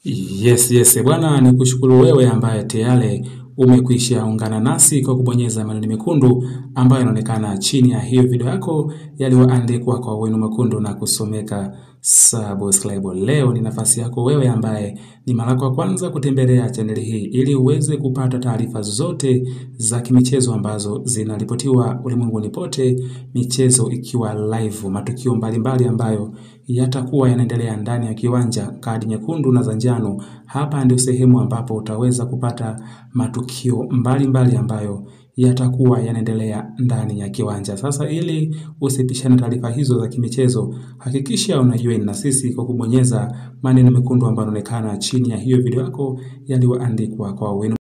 Yes, bwana, ni kushukuru wewe ambaye tayari umekwisha ungana nasi kwa kubonyeza maneno mekundu ambayo yanaonekana chini ya hiyo video yako yaliyoandikwa kwa wino mwekundu na kusomeka subscribe. Leo ni nafasi yako wewe ambaye ni mara ya kwanza kutembelea channel hii ili uweze kupata taarifa zote za kimichezo ambazo zinaripotiwa ulimwenguni pote, michezo ikiwa live, matukio mbalimbali ambayo yatakuwa yanaendelea ndani ya kiwanja, kadi nyekundu na za njano. Hapa ndio sehemu ambapo utaweza kupata matukio mbalimbali ambayo yatakuwa yanaendelea ndani ya kiwanja. Sasa ili usipishane taarifa hizo za kimichezo, hakikisha unajoin na sisi kwa kubonyeza maneno mekundu ambayo yanaonekana chini ya hiyo video yako yaliyoandikwa kwa wino